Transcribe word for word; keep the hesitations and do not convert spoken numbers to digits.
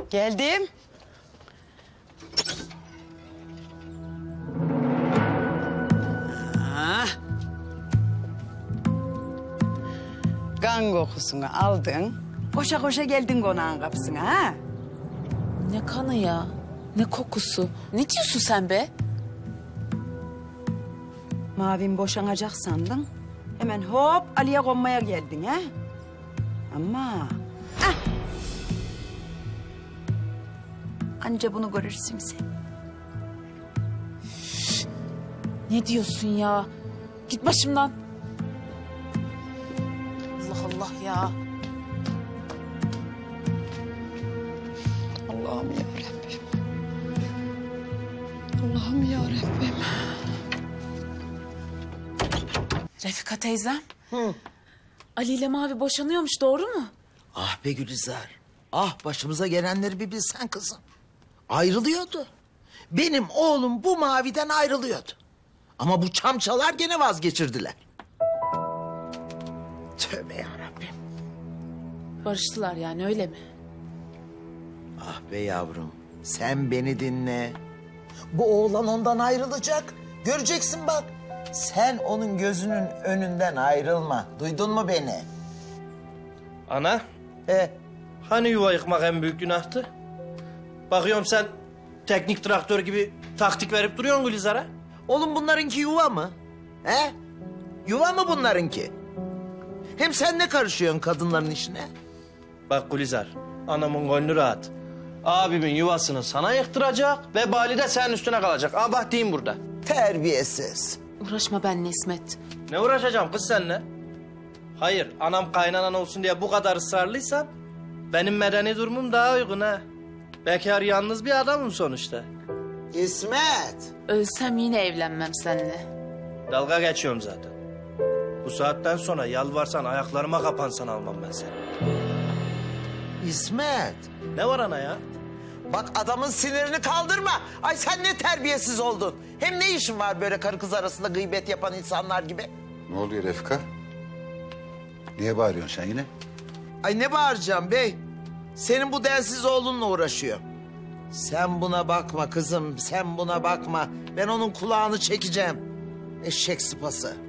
Geldim. Ah. Kan kokusunu aldın. Koşa koşa geldin konağın kapısına ha? Ne kanı ya? Ne kokusu? Ne diyorsun sen be? Mavim boşanacak sandın. Hemen hop Ali'ye konmaya geldin ha? Ama... Ah! Anca bunu görürsün sen. Ne diyorsun ya? Git başımdan. Allah Allah ya. Allah'ım yarabbim. Allah'ım yarabbim. Refika teyzem. Hı. Ali ile Mavi boşanıyormuş, doğru mu? Ah be Gülizar. Ah başımıza gelenleri bir bilsen kızım. Ayrılıyordu. Benim oğlum bu Mavi'den ayrılıyordu. Ama bu çamçalar gene vazgeçirdiler. Tövbe yarabbim. Barıştılar yani, öyle mi? Ah be yavrum. Sen beni dinle. Bu oğlan ondan ayrılacak. Göreceksin bak. Sen onun gözünün önünden ayrılma. Duydun mu beni? Ana, E, hani yuva yıkmak en büyük günahtı? Bakıyorum sen teknik traktör gibi taktik verip duruyorsun Gülizar'a. oğlum bunlarınki yuva mı? He? Yuva mı bunlarınki? Hem sen ne karışıyorsun kadınların işine? Bak Gülizar, anamın gönlü rahat. Abimin yuvasını sana yıktıracak ve bali de senin üstüne kalacak. Aa bak diyeyim burada. Terbiyesiz. Uğraşma benimle İsmet. Ne uğraşacağım kız seninle? Hayır, anam kaynanan olsun diye bu kadar ısrarlıysan... ...benim medeni durumum daha uygun ha. Bekar yalnız bir adamım sonuçta. İsmet. Ölsem yine evlenmem seninle. Dalga geçiyorum zaten. Bu saatten sonra yalvarsan ayaklarıma kapansan almam ben seni. İsmet. Ne var ana ya? Bak adamın sinirini kaldırma. Ay sen ne terbiyesiz oldun. Hem ne işin var böyle karı kız arasında gıybet yapan insanlar gibi? Ne oluyor Refika? Niye bağırıyorsun sen yine? Ay ne bağıracağım bey? Senin bu densiz oğlunla uğraşıyor. Sen buna bakma kızım, sen buna bakma. Ben onun kulağını çekeceğim. Eşek sıpası.